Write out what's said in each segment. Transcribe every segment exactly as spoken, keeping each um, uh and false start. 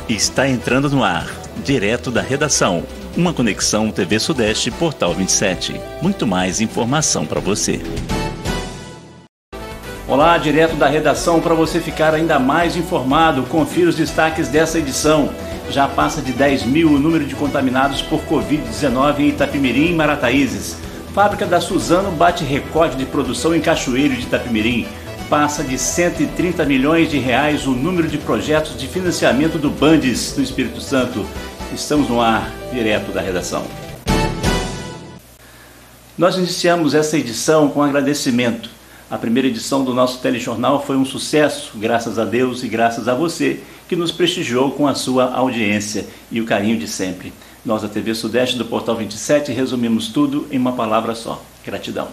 Está entrando no ar, direto da redação. Uma conexão T V Sudeste Portal vinte e sete. Muito mais informação para você. Olá, direto da redação, para você ficar ainda mais informado. Confira os destaques dessa edição. Já passa de dez mil o número de contaminados por covid dezenove em Itapemirim e Marataízes. Fábrica da Suzano bate recorde de produção em Cachoeiro de Itapemirim. Passa de cento e trinta milhões de reais o número de projetos de financiamento do Bandes no Espírito Santo. Estamos no ar, direto da redação. Nós iniciamos essa edição com agradecimento. A primeira edição do nosso telejornal foi um sucesso, graças a Deus e graças a você, que nos prestigiou com a sua audiência e o carinho de sempre. Nós, da T V Sudeste do Portal vinte e sete, resumimos tudo em uma palavra só: gratidão.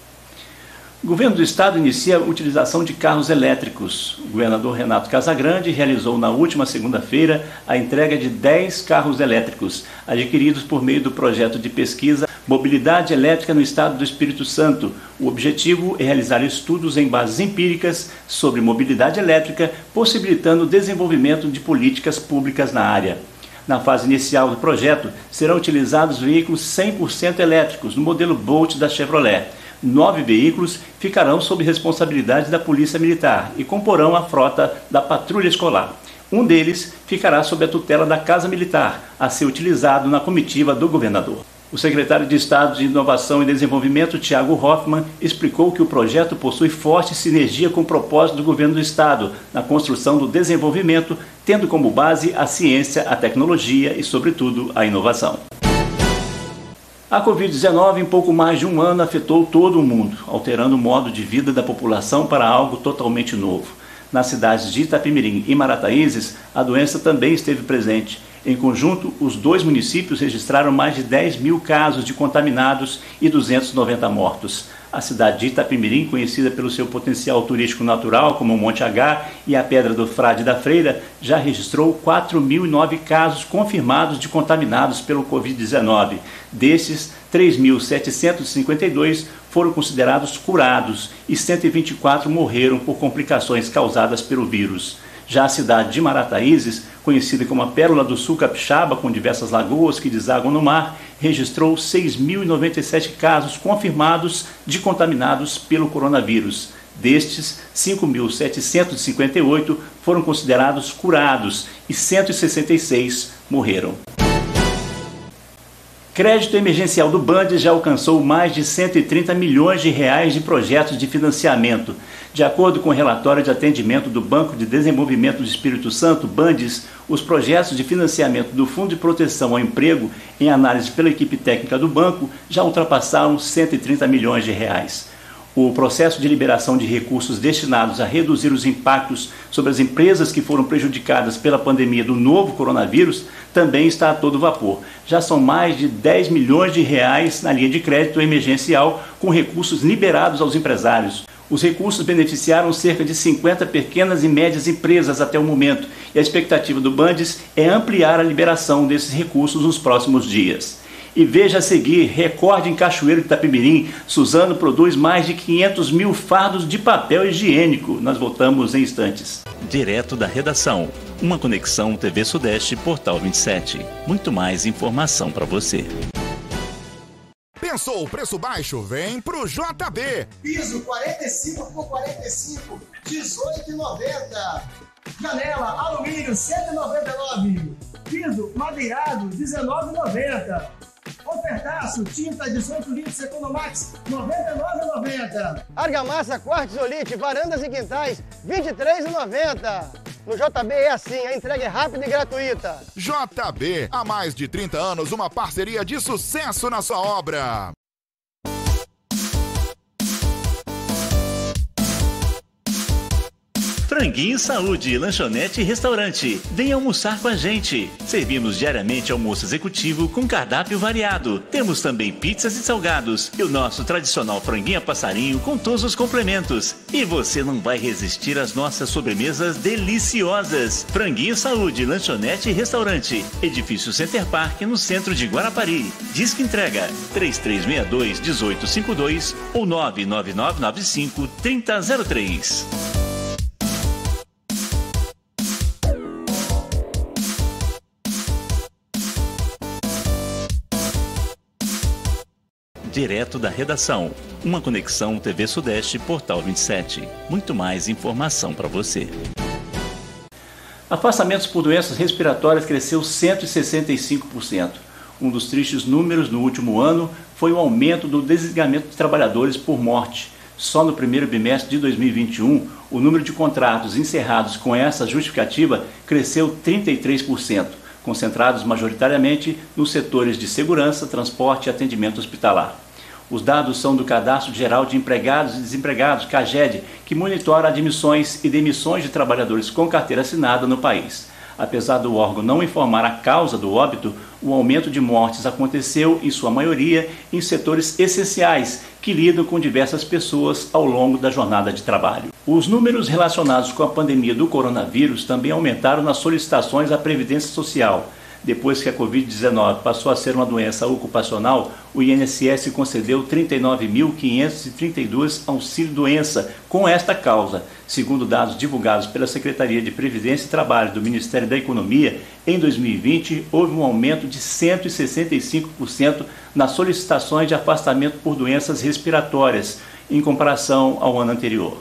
O governo do estado inicia a utilização de carros elétricos. O governador Renato Casagrande realizou na última segunda-feira a entrega de dez carros elétricos, adquiridos por meio do projeto de pesquisa Mobilidade Elétrica no Estado do Espírito Santo. O objetivo é realizar estudos em bases empíricas sobre mobilidade elétrica, possibilitando o desenvolvimento de políticas públicas na área. Na fase inicial do projeto, serão utilizados veículos cem por cento elétricos, no modelo Bolt da Chevrolet. Nove veículos ficarão sob responsabilidade da Polícia Militar e comporão a frota da Patrulha Escolar. Um deles ficará sob a tutela da Casa Militar, a ser utilizado na comitiva do governador. O secretário de Estado de Inovação e Desenvolvimento, Thiago Hoffmann, explicou que o projeto possui forte sinergia com o propósito do governo do Estado na construção do desenvolvimento, tendo como base a ciência, a tecnologia e, sobretudo, a inovação. A covid dezenove, em pouco mais de um ano, afetou todo o mundo, alterando o modo de vida da população para algo totalmente novo. Nas cidades de Itapemirim e Marataízes, a doença também esteve presente. Em conjunto, os dois municípios registraram mais de dez mil casos de contaminados e duzentos e noventa mortos. A cidade de Itapemirim, conhecida pelo seu potencial turístico natural, como o Monte H e a Pedra do Frade da Freira, já registrou quatro mil e nove casos confirmados de contaminados pelo covid dezenove. Destes, três mil setecentos e cinquenta e dois foram considerados curados e cento e vinte e quatro morreram por complicações causadas pelo vírus. Já a cidade de Marataízes, conhecida como a Pérola do Sul Capixaba, com diversas lagoas que desaguam no mar, registrou seis mil e noventa e sete casos confirmados de contaminados pelo coronavírus. Destes, cinco mil setecentos e cinquenta e oito foram considerados curados e cento e sessenta e seis morreram. Crédito emergencial do Bandes já alcançou mais de cento e trinta milhões de reais de projetos de financiamento. De acordo com o relatório de atendimento do Banco de Desenvolvimento do Espírito Santo, Bandes, os projetos de financiamento do Fundo de Proteção ao Emprego, em análise pela equipe técnica do banco, já ultrapassaram cento e trinta milhões de reais. O processo de liberação de recursos destinados a reduzir os impactos sobre as empresas que foram prejudicadas pela pandemia do novo coronavírus também está a todo vapor. Já são mais de dez milhões de reais na linha de crédito emergencial com recursos liberados aos empresários. Os recursos beneficiaram cerca de cinquenta pequenas e médias empresas até o momento e a expectativa do Bandes é ampliar a liberação desses recursos nos próximos dias. E veja a seguir, recorde em Cachoeiro de Itapemirim, Suzano produz mais de quinhentos mil fardos de papel higiênico. Nós voltamos em instantes. Direto da redação, uma conexão T V Sudeste Portal vinte e sete. Muito mais informação para você. Pensou preço baixo? Vem pro J B. Piso quarenta e cinco por quarenta e cinco, dezoito reais e noventa centavos. Janela alumínio cento e noventa e nove reais. Piso madeirado dezenove reais e noventa centavos. Ofertaço, tinta dezoito litros Economax, noventa e nove reais e noventa centavos. Argamassa Quartzolite, varandas e quintais, vinte e três reais e noventa centavos. No J B é assim, a entrega é rápida e gratuita. J B, há mais de trinta anos, uma parceria de sucesso na sua obra. Franguinho Saúde, lanchonete e restaurante. Venha almoçar com a gente. Servimos diariamente almoço executivo com cardápio variado. Temos também pizzas e salgados. E o nosso tradicional franguinho a passarinho com todos os complementos. E você não vai resistir às nossas sobremesas deliciosas. Franguinho Saúde, lanchonete e restaurante. Edifício Center Park, no centro de Guarapari. Disque entrega três três seis dois, um oito cinco dois ou nove nove nove nove cinco, três zero zero três. direto da redação. Uma conexão T V Sudeste, Portal vinte e sete. Muito mais informação para você. Afastamentos por doenças respiratórias cresceu cento e sessenta e cinco por cento. Um dos tristes números no último ano foi o aumento do desligamento de trabalhadores por morte. Só no primeiro bimestre de dois mil e vinte e um, o número de contratos encerrados com essa justificativa cresceu trinta e três por cento, concentrados majoritariamente nos setores de segurança, transporte e atendimento hospitalar. Os dados são do Cadastro Geral de Empregados e Desempregados, CAGED, que monitora admissões e demissões de trabalhadores com carteira assinada no país. Apesar do órgão não informar a causa do óbito, o aumento de mortes aconteceu, em sua maioria, em setores essenciais, que lidam com diversas pessoas ao longo da jornada de trabalho. Os números relacionados com a pandemia do coronavírus também aumentaram nas solicitações à Previdência Social. Depois que a covid dezenove passou a ser uma doença ocupacional, o I N S S concedeu trinta e nove mil quinhentos e trinta e dois auxílio-doença com esta causa. Segundo dados divulgados pela Secretaria de Previdência e Trabalho do Ministério da Economia, em dois mil e vinte houve um aumento de cento e sessenta e cinco por cento nas solicitações de afastamento por doenças respiratórias, em comparação ao ano anterior.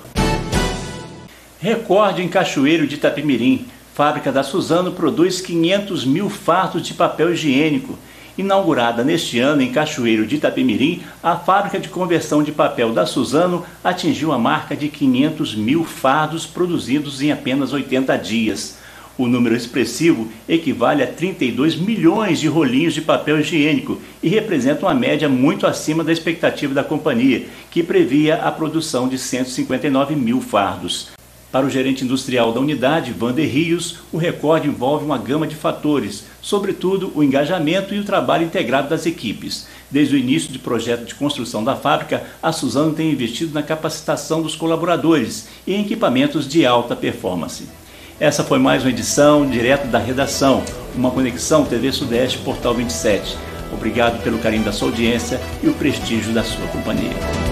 Recorde em Cachoeiro de Itapemirim. Fábrica da Suzano produz quinhentos mil fardos de papel higiênico. Inaugurada neste ano em Cachoeiro de Itapemirim, a fábrica de conversão de papel da Suzano atingiu a marca de quinhentos mil fardos produzidos em apenas oitenta dias. O número expressivo equivale a trinta e dois milhões de rolinhos de papel higiênico e representa uma média muito acima da expectativa da companhia, que previa a produção de cento e cinquenta e nove mil fardos. Para o gerente industrial da unidade, Vander Rios, o recorde envolve uma gama de fatores, sobretudo o engajamento e o trabalho integrado das equipes. Desde o início do projeto de construção da fábrica, a Suzano tem investido na capacitação dos colaboradores e em equipamentos de alta performance. Essa foi mais uma edição direto da redação, uma conexão T V Sudeste, Portal vinte e sete. Obrigado pelo carinho da sua audiência e o prestígio da sua companhia.